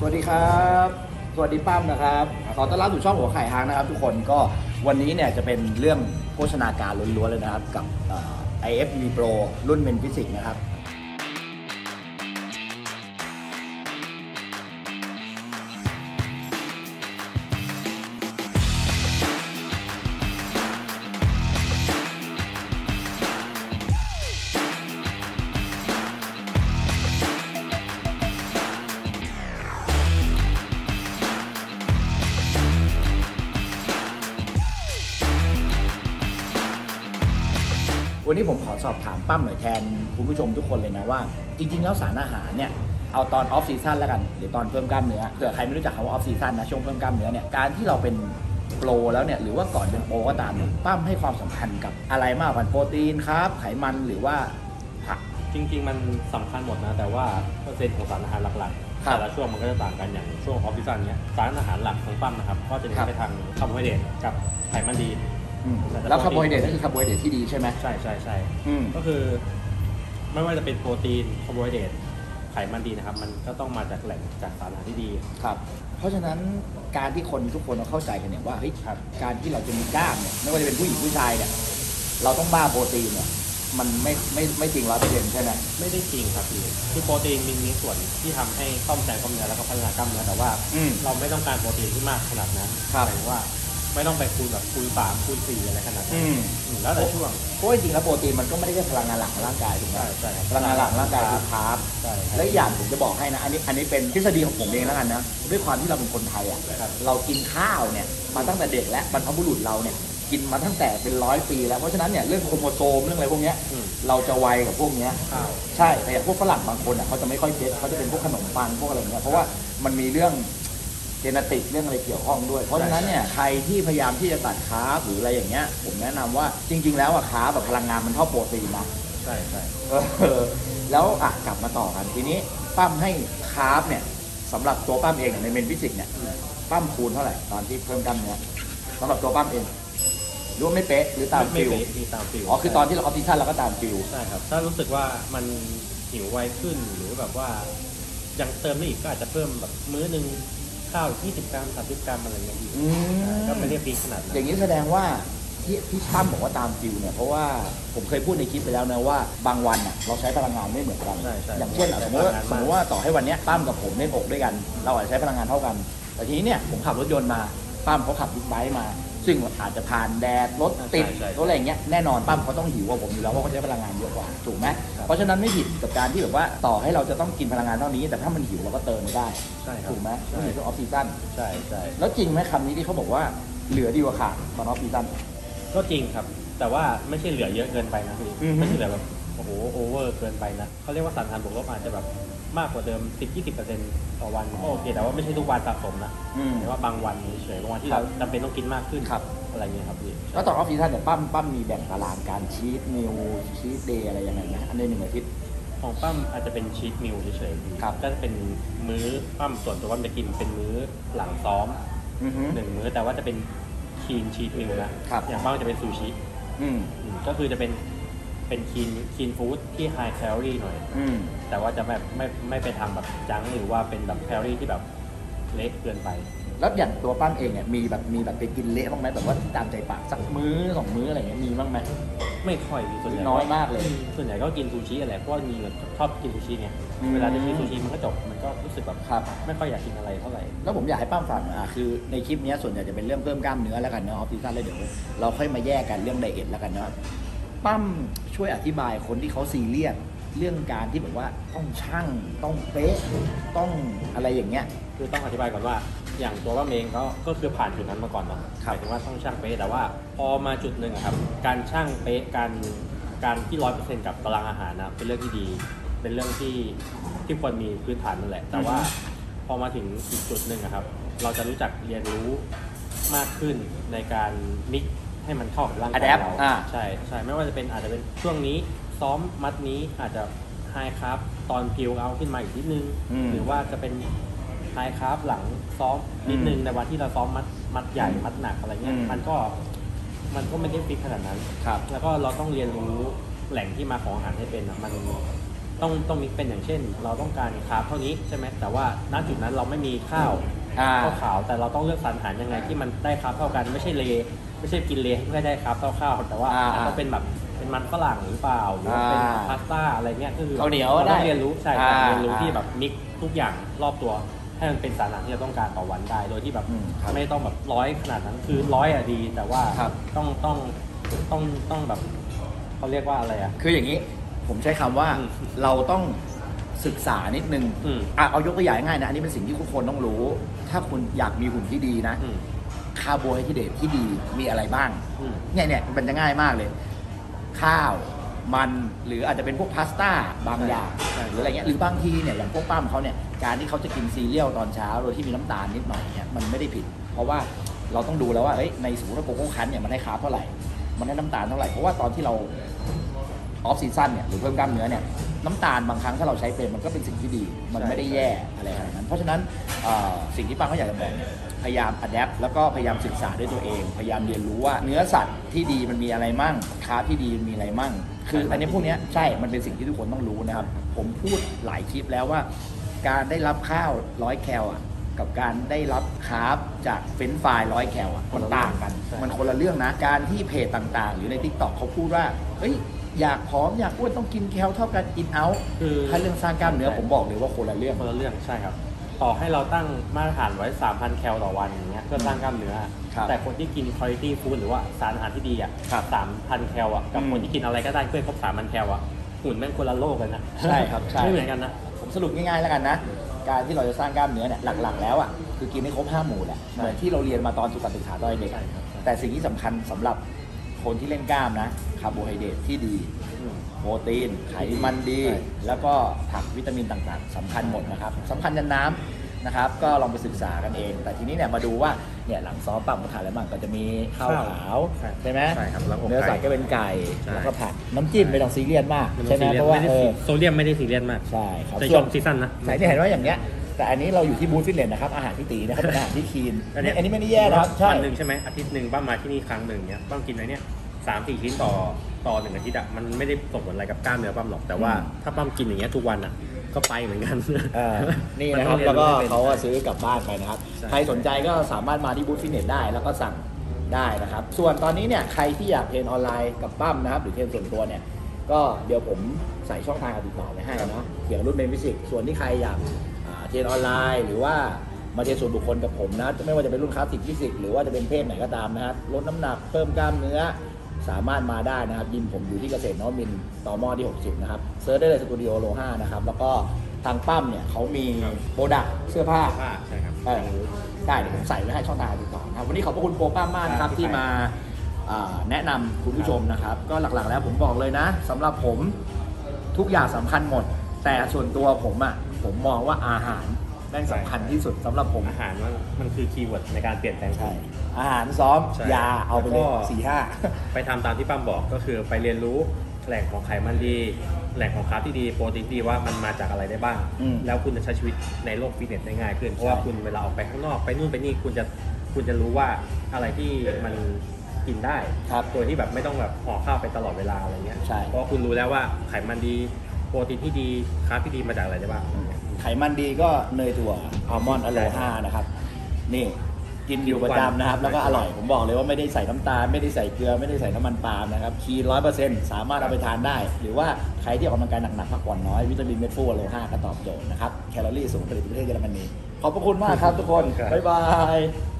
สวัสดีครับสวัสดีปั้มนะครับขอต้อนรับสู่ช่องหัวไข่ฮางนะครับทุกคนก็วันนี้เนี่ยจะเป็นเรื่องโภชนาการล้วนๆเลยนะครับกับIFBB Pro รุ่นเมนฟิสิกส์นะครับวันนี้ผมขอสอบถามปั้มหน่อยแทนคุณผู้ชมทุกคนเลยนะว่าจริงๆแล้วสารอาหารเนี่ยเอาตอนออฟซีซั่นแล้วกันหรือตอนเพิ่มกล้ามเนื้อเผื่อใครไม่รู้จักคำว่าออฟซีซั่นนะช่วงเพิ่มกล้ามเนื้อเนี่ยการที่เราเป็นโปรแล้วเนี่ยหรือว่าก่อนเป็นโปรก็ตามปั้มให้ความสำคัญกับอะไรมากกว่าโปรตีนครับไขมันหรือว่าผักจริงๆมันสำคัญหมดนะแต่ว่าเปอร์เซ็นต์ของสารอาหารหลักๆแต่ละช่วงมันก็จะต่างกันอย่างช่วงออฟซีซั่นเนี้ยสารอาหารหลักของปั้มนะครับก็จะเน้นไปทางคาร์โบไฮเดรตกับไขมันดีแล้วคาร์โบไฮเดรตก็คือคาร์โบไฮเดรตที่ดีใช่ไหมใช่ใช่ใช่ก็คือไม่ว่าจะเป็นโปรตีนคาร์โบไฮเดรตไขมันดีนะครับมันก็ต้องมาจากแหล่งจากสารอาหารที่ดีครับเพราะฉะนั้นการที่คนทุกคนเราเข้าใจกันเนี่ยว่าเฮ้ยการที่เราจะมีกล้ามเนี่ยไม่ว่าจะเป็นผู้หญิงผู้ชายเนี่ยเราต้องบ้าโปรตีนเนี่ยมันไม่จริง100%ใช่ไหมไม่ได้จริงครับพี่คือโปรตีนมีส่วนที่ทำให้ซ่อมแซมกล้ามเนื้อแล้วก็พัฒนากล้ามเนื้อแต่ว่าเราไม่ต้องการโปรตีนที่มากขนาดนั้นหมายถึงว่าไม่ต้องไปคูณแบบคูณ3คูณ4อะไรขนาดนั้นแล้วแต่ช่วงเพราะจริงๆแล้วโปรตีนมันก็ไม่ได้แค่พลังงานหลักของร่างกายถูกไหมใช่พลังงานหลักของร่างกายคือคาร์บและอย่างผมจะบอกให้นะอันนี้เป็นทฤษฎีของผมเองแล้วกันนะด้วยความที่เราเป็นคนไทยอ่ะเรากินข้าวเนี่ยมาตั้งแต่เด็กและบรรพบุรุษเราเนี่ยกินมาตั้งแต่เป็น100 ปีแล้วเพราะฉะนั้นเนี่ยเรื่องโครโมโซมเรื่องอะไรพวกนี้เราจะไวกับพวกนี้ใช่แต่อย่างพวกฝรั่งบางคนอ่ะเขาจะไม่ค่อยเก็ตเขาจะเป็นพวกขนมปังพวกอะไรเงี้ยเพราะว่ามันมีเรื่องเจเนติกเรื่องอะไรเกี่ยวข้องด้วยเพราะฉะนั้นเนี่ยใครที่พยายามที่จะตัดคาร์บหรืออะไรอย่างเงี้ยผมแนะนำว่าจริงๆแล้วอะคาร์บแบบพลังงานมันเท่าโปรตีนนะใช่ใช่แล้วกลับมาต่อกันทีนี้ปั้มให้คาร์บเนี่ยสำหรับตัวปั้มเองในเมนฟิสิกเนี่ยปั้มคูณเท่าไหร่ตอนที่เพิ่มกล้ามเนื้อสำหรับตัวปั้มเองรู้ไม่เป๊ะหรือตามฟิลอ๋อคือตอนที่เราออฟซิชั่นเราก็ตามฟิลใช่ครับถ้ารู้สึกว่ามันหิวไวขึ้นหรือแบบว่ายังเติมได้อีกก็อาจจะเพิ่มแบบมื้อนึงข้าว20 กรัม30 กรัมอะไรอย่างเงี้ยก็ไม่ได้ปีขนาดนั้นอย่างนี้แสดงว่าที่ปั้มบอกว่าตามฟิลเนี่ยเพราะว่าผมเคยพูดในคลิปไปแล้วนะว่าบางวันเราใช้พลังงานไม่เหมือนกันอย่างเช่นสมมติว่าต่อให้วันนี้ปั้มกับผมเล่นอกด้วยกันเราอาจจะใช้พลังงานเท่ากันแต่ทีนี้เนี่ยผมขับรถยนต์มาปั้มเขาขับบิ๊กไบค์มาซึ่งอาจจะผ่านแดดรถติดรถอะไรอย่างเงี้ยแน่นอนปั้มเขาต้องหิวกว่าผมอยู่แล้วเพราะเขาใช้พลังงานเยอะกว่าถูกไหมเพราะฉะนั้นไม่ผิดกับการที่แบบว่าต่อให้เราจะต้องกินพลังงานเท่านี้แต่ถ้ามันหิวเราก็เติมไม่ได้ถูกไหมไม่เหมือนช่วงออฟซีซั่นใช่ใช่แล้วจริงไหมคำนี้ที่เขาบอกว่าเหลือดีกว่าขาดตอนออฟซีซั่นก็จริงครับแต่ว่าไม่ใช่เหลือเยอะเกินไปนะพี่ไม่ใช่เหลือแบบโอ้โหโอเวอร์เกินไปนะเขาเรียกว่าสารอาหารบวกลบอาจจะแบบมากกว่าเดิม 10-20% ต่อวันก็โอเคแต่ว่าไม่ใช่ทุกวันสะสมนะแต่ว่าบางวันเฉยบางวันที่เราจำเป็นต้องกินมากขึ้นอะไรเงี้ยครับพี่แล้วตอนออฟซีซั่นเนี่ยปั้มมีแบ่งตารางการชีทมิลชีทเดย์อะไรยังไงไหมอันใน1 อาทิตย์ของปั้มอาจจะเป็นชีทมิลเฉยๆก็จะเป็นมื้อปั้มส่วนตัวปั้มจะกินเป็นมื้อหลังซ้อม1 มื้อแต่ว่าจะเป็นคีนชีทมิลนะอย่างปั้มจะเป็นซูชิก็คือจะเป็นคีนฟู้ดที่ไฮแคลอรี่หน่อยแต่ว่าจะแบบไม่ไปทำแบบจังหรือว่าเป็นแบบแคลอรี่ที่แบบเล็กเกินไปแล้วอย่างตัวปั้นเองเนี่ยมีแบบไปกินเละบ้างไหมแบบว่าตามใจปากสักมื้อ2 มื้ออะไรเงี้ยมีบ้างไหมไม่ค่อยส่วนใหญ่น้อยมากเลยส่วนใหญ่ก็กินซูชิอะไรเพราะว่ามีชอบกินซูชิไงเวลาจะกินซูชิมันก็จบมันก็รู้สึกแบบไม่ค่อยอยากกินอะไรเท่าไหร่แล้วผมอยากให้ปั้มฝากคือในคลิปนี้ส่วนใหญ่จะเป็นเรื่องเพิ่มกล้ามเนื้อแล้วกันเนาะออฟฟิศเลยเดี๋ยวเราค่อยมาแยกกันเรื่องไดเอทแล้วกันเนาะปั้มช่วยอธิบายคนที่เขาซีเรียสเรื่องการที่แบบว่าต้องชั่งต้องเป๊ะต้องอะไรอย่างเงี้ยคือต้องอธิบายก่อนว่าอย่างตัวว่าเองก็คือผ่านจุดนั้นมาก่อนเนาะหมายถึงว่าต้องชั่งเป๊ะแต่ว่าพอมาจุดหนึ่งครับการชั่งเป๊ะการที่100%กับตารางอาหารนะเป็นเรื่องที่ดีเป็นเรื่องที่ควรมีพื้นฐานนั่นแหละแต่ว่าพอมาถึงอีกจุดหนึ่งครับเราจะรู้จักเรียนรู้มากขึ้นในการมิกให้มันเข้ากับร่างกายเราใช่ไม่ว่าจะเป็นอาจจะเป็นช่วงนี้ซ้อมมัดนี้อาจจะไฮคาร์บตอนพิวเอาขึ้นมาอีกนิดนึงหรือว่าจะเป็นไฮคาร์บหลังซ้อมนิดนึงในวันที่เราซ้อมมัดใหญ่มัดหนักอะไรเงี้ยมันก็ไม่ได้ฟิกขนาดนั้นแล้วก็เราต้องเรียนรู้แหล่งที่มาของอาหารให้เป็นต้องมีเป็นอย่างเช่น เราต้องการคาร์บเท่านี้ใช่ไหมแต่ว่าณจุดนั้นเราไม่มีข้าวขาวแต่เราต้องเลือกสรรหายังไงที่มันได้คาร์บเท่ากันไม่ใช่กินเลเพื่อได้คาร์บเท่าข้าวแต่ว่าต้องเป็นแบบเป็นมันฝรั่งหรือเปล่าหรือเป็นพาสต้าอะไรเงี้ยก็คือข้าวเหนียวเราได้ต้องเรียนรู้ใช่ครับเรียนรู้ที่แบบมิกทุกอย่างรอบตัวให้มันเป็นสารอาหารที่เราต้องการต่อวันได้โดยที่แบบไม่ต้องแบบร้อยขนาดนั้นคือร้อยอะดีแต่ว่าต้องแบบเขาเรียกว่าอะไรอะคืออย่างนี้ผมใช้คำว่าเราต้องศึกษานิดนึงเอายกตัวอย่างง่ายนะอันนี้เป็นสิ่งที่ทุกคนต้องรู้ถ้าคุณอยากมีหุ่นที่ดีนะคาร์โบไฮเดรตที่ดีมีอะไรบ้างเนี่ยมันจะง่ายมากเลยข้าวมันหรืออาจจะเป็นพวกพาสต้าบางอย่างหรืออะไรเงี้ยหรือบางทีเนี่ยอย่างพวกปั้มเขาเนี่ยการที่เขาจะกินซีเรียลตอนเช้าโดยที่มีน้ำตาลนิดหน่อยเนี่ยมันไม่ได้ผิดเพราะว่าเราต้องดูแล้วว่าในสมมติว่าโกโก้คั้นเนี่ยมันได้คาร์บเท่าไหร่มันได้น้ำตาลเท่าไหร่เพราะว่าตอนที่เราออฟซีซั่นเนี่ยหรือเพิ่มกล้ามเนื้อเนี่ยน้ำตาลบางครั้งถ้าเราใช้เป็นมันก็เป็นสิ่งที่ดีมันไม่ได้แย่อะไรขนาดนั้นเพราะฉะนั้นสิ่งที่ปั้มเขาอยากจะบอกพยายามอัดแอปแล้วก็พยายามศึกษาด้วยตัวเองพยายามเรียนรู้ว่าเนื้อสัตว์ที่ดีมันมีอะไรมั่งคาร์บที่ดีมันมีอะไรมั่งคืออันนี้พวกนี้ใช่มันเป็นสิ่งที่ทุกคนต้องรู้นะครับผมพูดหลายคลิปแล้วว่าการได้รับข้าว100 แคลกับการได้รับคาร์บจากเฟรนช์ฟราย100 แคลมันต่างกันมันคนละเรื่องนะการที่เพจต่างๆหรือใน TikTok เขาพูดว่าอยากผอมอยากอ้วนต้องกินแคลเท่ากันอินเอาท์คือถ้าเรื่องสร้างกล้ามเนื้อผมบอกเลยว่าคนละเรื่องใช่ครับต่อให้เราตั้งมาตรฐานไว้ 3,000 แคลต่อวันอย่างเงี้ยเพื่อสร้างกล้ามเนื้อแต่คนที่กิน quality food หรือว่าสารอาหารที่ดี3,000 แคลกับคนที่กินอะไรก็ได้เพื่อครบ 3,000 แคลหุ่นแม่งคนละโลกกันนะใช่ครับใช่ไม่เหมือนกันนะผมสรุปง่ายๆแล้วกันนะการที่เราจะสร้างกล้ามเนื้อเนี่ยหลักๆแล้วคือกินให้ครบ5 หมู่แหละเหมือนที่เราเรียนมาตอนสุขศึกษาตอนเด็กแต่สิ่งที่สำคัญสำหรับคนที่เล่นกล้ามนะคาร์โบไฮเดรตที่ดีโปรตีนไขมันดีแล้วก็ผักวิตามินต่างๆสำคัญหมดนะครับสำคัญยันน้ำนะครับก็ลองไปศึกษากันเองแต่ทีนี้เนี่ยมาดูว่าเนี่ยหลังซ้อมปั๊มเขาทานอะไรบ้างก็จะมีข้าวขาวใช่ไหมเนื้อสัตว์ก็เป็นไก่แล้วก็ผักน้ำจิ้มไม่ต้องซีเรียสมากใช่ไหมเพราะว่าโซเดียมไม่ได้ซีเรียสมากใช่ครับส่วนซีซั่นนะใช่ที่เห็นว่าอย่างเงี้ยแต่อันนี้เราอยู่ที่บูธฟิตเนสนะครับอาหารที่ตีนะครับเป็นอาหารที่คีนอันนี้ไม่ได้แย่นะครับใช่วันหนึ่งใช่ไหมอาทิตย์หนึ่งบ้างมาที่นี่ครั้งหนึ่งเนี้ยต้องกินอะไรเนี้ย3-4 ชิ้นต่อ1 อาทิตย์มันไม่ได้ส่งผลอะไรกับกล้ามเนื้อปั้มหรอกแต่ว่าถ้าปั้มกินอย่างเงี้ยทุกวันก็ไปเหมือนกันนี่นะครับแล้วก็เขาซื้อกลับบ้านไปนะครับใครสนใจก็สามารถมาที่บูธฟิตเนสได้แล้วก็สั่งได้นะครับส่วนตอนนี้เนี่ยใครที่อยากเทรนออนไลน์กับปั้มนะครับหรือเทรนส่วนตัวเนี่ยก็เดี๋ยวผมใส่ช่องทางการติดต่อไว้ให้นะเกี่ยวกับรุ่นเมนฟิสิกส่วนที่ใครอยากเทรนออนไลน์หรือว่ามาเทรนส่วนบุคคลกับผมนะไม่ว่าจะเป็นรุ่นคลาสสิกฟิสิกหรือว่าจะเป็นเพศไหนก็ตามนะครับลดน้ำหนักเพิ่มกล้ามเนื้อสามารถมาได้นะครับยิมผมอยู่ที่เกษตรนวมินทร์ต่อมอที่60นะครับเซิร์ชได้เลยสตูดิโอโล5นะครับแล้วก็ทางปั้มเนี่ยเขามีโปรดักต์เสื้อผ้าใช่ครับได้เดี๋ยวผมใส่ไว้ให้ช่องทางติดต่อนะครับวันนี้ขอบพระคุณโปรปั้มมากนะครับที่มาแนะนำคุณผู้ชมนะครับก็หลักๆแล้วผมบอกเลยนะสำหรับผมทุกอย่างสำคัญหมดแต่ส่วนตัวผมมองว่าอาหารแม่งสำคัญที่สุดสำหรับผมอาหารมันคือคีย์เวิร์ดในการเปลี่ยนแปลงอาหารซ้อมยาเอาไปเลย 4-5ไปทำตามที่ปั้มบอกก็คือไปเรียนรู้แหล่งของไขมันดีแหล่งของคาร์บที่ดีโปรตีนดีว่ามันมาจากอะไรได้บ้างแล้วคุณจะใช้ชีวิตในโลกฟิตเนสได้ง่ายขึ้นเพราะว่าคุณเวลาออกไปข้างนอกไปนู่นไปนี่คุณจะรู้ว่าอะไรที่มันกินได้โดยที่แบบไม่ต้องแบบห่อข้าวไปตลอดเวลาอะไรเงี้ยเพราะคุณรู้แล้วว่าไขมันดีโปรตีนที่ดีคาร์บที่ดีมาจากอะไรได้บ้างไขมันดีก็เนยถั่วอัลมอนด์อโลฮานะครับนี่กินอยู่ประจำนะครับแล้วก็อร่อยผมบอกเลยว่าไม่ได้ใส่น้ำตาลไม่ได้ใส่เกลือไม่ได้ใส่น้ำมันปาล์มนะครับคีน 100% สามารถเอาไปทานได้หรือว่าใครที่ออกกำลังกายหนักๆพักผ่อนน้อยวิตามินเม็ดฟูอโลฮาก็ตอบโจทย์นะครับแคลอรี่สูงผลิตในประเทศเยอรมนีขอบพระคุณมากครับทุกคนบ๊ายบาย